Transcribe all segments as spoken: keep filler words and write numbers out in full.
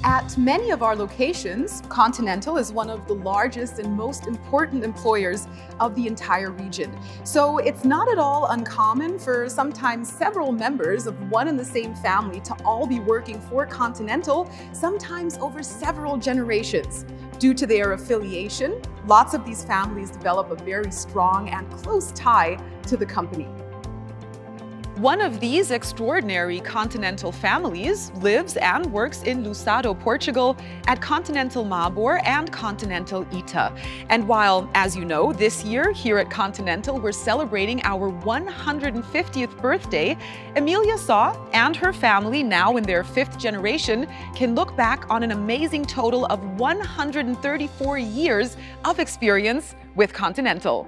At many of our locations, Continental is one of the largest and most important employers of the entire region. So it's not at all uncommon for sometimes several members of one and the same family to all be working for Continental, sometimes over several generations. Due to their affiliation, lots of these families develop a very strong and close tie to the company. One of these extraordinary Continental families lives and works in Lusado, Portugal, at Continental Marborg and Continental Ita. And while, as you know, this year here at Continental we're celebrating our one hundred fiftieth birthday, Emilia Saw and her family, now in their fifth generation, can look back on an amazing total of one hundred thirty-four years of experience with Continental.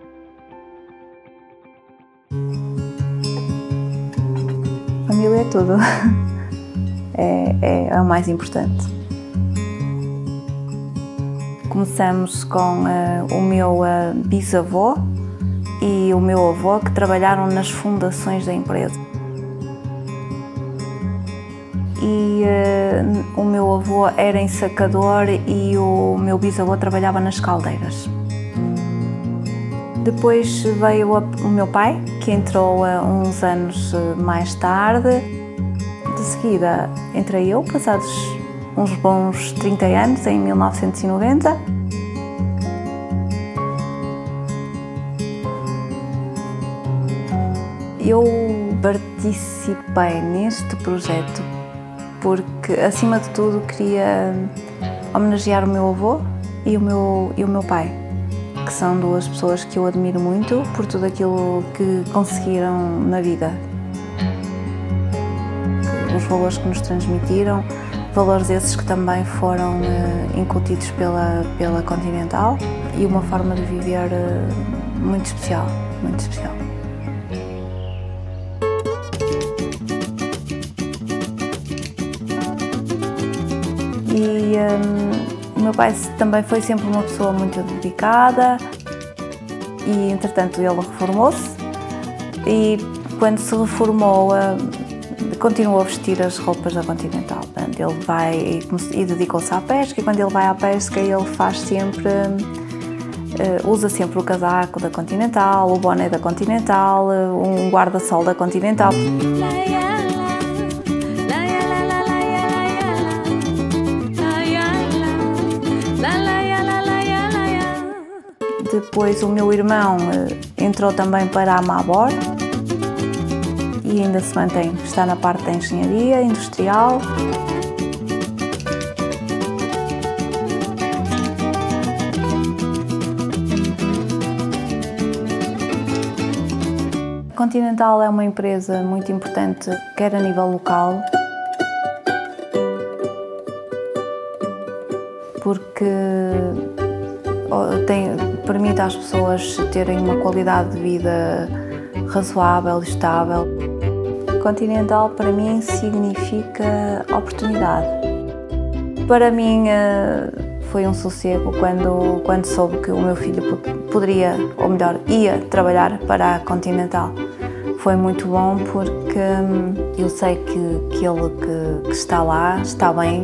Família é tudo, é, é, é o mais importante. Começamos com uh, o meu uh, bisavô e o meu avô, que trabalharam nas fundações da empresa. E uh, o meu avô era ensacador e o meu bisavô trabalhava nas caldeiras. Depois veio o meu pai, que entrou uns anos mais tarde. De seguida entrei eu, passados uns bons trinta anos, em mil novecentos e noventa. Eu participei neste projeto porque, acima de tudo, queria homenagear o meu avô e o meu, e o meu pai, que são duas pessoas que eu admiro muito por tudo aquilo que conseguiram na vida. Os valores que nos transmitiram, valores esses que também foram uh, incutidos pela, pela Continental, e uma forma de viver uh, muito especial, muito especial. E um, o meu pai também foi sempre uma pessoa muito dedicada e, entretanto, ele reformou-se e, quando se reformou, continuou a vestir as roupas da Continental. Portanto, ele vai e, e dedicou-se à pesca, e quando ele vai à pesca ele faz sempre, usa sempre o casaco da Continental, o boné da Continental, um guarda-sol da Continental. Depois o meu irmão entrou também para a Marborg e ainda se mantém, está na parte da engenharia industrial. A Continental é uma empresa muito importante, quer a nível local, porque tem, permite às pessoas terem uma qualidade de vida razoável e estável. Continental, para mim, significa oportunidade. Para mim, foi um sossego quando, quando soube que o meu filho poderia, ou melhor, ia trabalhar para a Continental. Foi muito bom porque eu sei que, que ele que, que está lá está bem.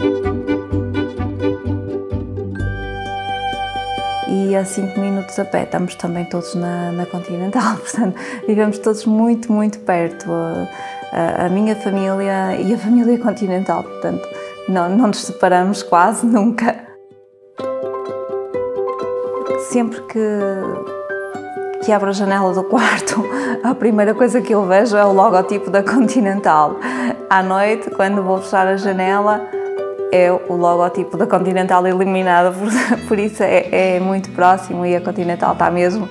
E a cinco minutos a pé estamos também todos na, na Continental, portanto, vivemos todos muito, muito perto, a, a minha família e a família Continental, portanto, não, não nos separamos quase nunca. Sempre que, que abro a janela do quarto, a primeira coisa que eu vejo é o logotipo da Continental. À noite, quando vou fechar a janela, é o logotipo da Continental eliminado, por, por isso é, é muito próximo e a Continental está mesmo.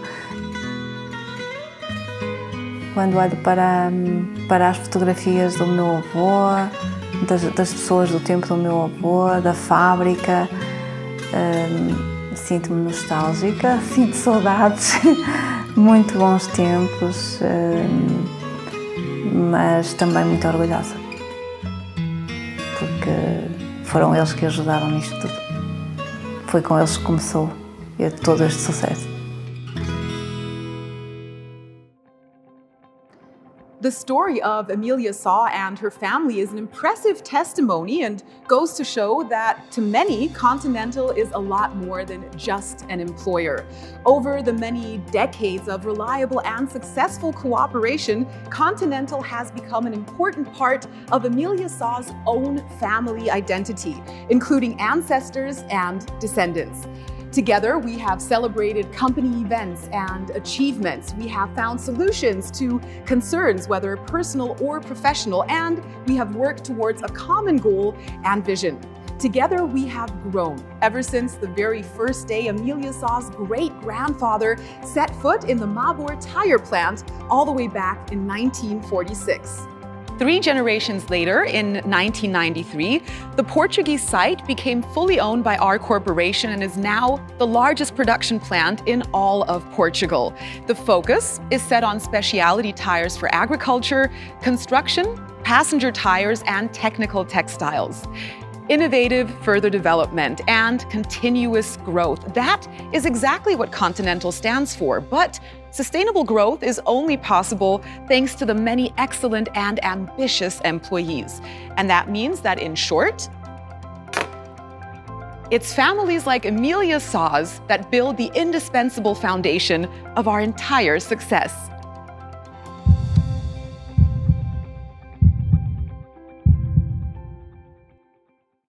Quando olho para, para as fotografias do meu avô, das, das pessoas do tempo do meu avô, da fábrica, hum, sinto-me nostálgica, sinto saudades, muito bons tempos, hum, mas também muito orgulhosa, porque foram eles que ajudaram nisto tudo. Foi com eles que começou todo este sucesso. The story of Emilia Saw and her family is an impressive testimony and goes to show that, to many, Continental is a lot more than just an employer. Over the many decades of reliable and successful cooperation, Continental has become an important part of Emilia Saw's own family identity, including ancestors and descendants. Together, we have celebrated company events and achievements. We have found solutions to concerns, whether personal or professional, and we have worked towards a common goal and vision. Together, we have grown ever since the very first day Emilia Saw's great-grandfather set foot in the Marlboro tire plant all the way back in nineteen forty-six. Three generations later, in nineteen ninety-three, the Portuguese site became fully owned by our corporation and is now the largest production plant in all of Portugal. The focus is set on specialty tires for agriculture, construction, passenger tires, and technical textiles. Innovative further development and continuous growth. That is exactly what Continental stands for, but sustainable growth is only possible thanks to the many excellent and ambitious employees. And that means that, in short, it's families like Emilia Saw's that build the indispensable foundation of our entire success.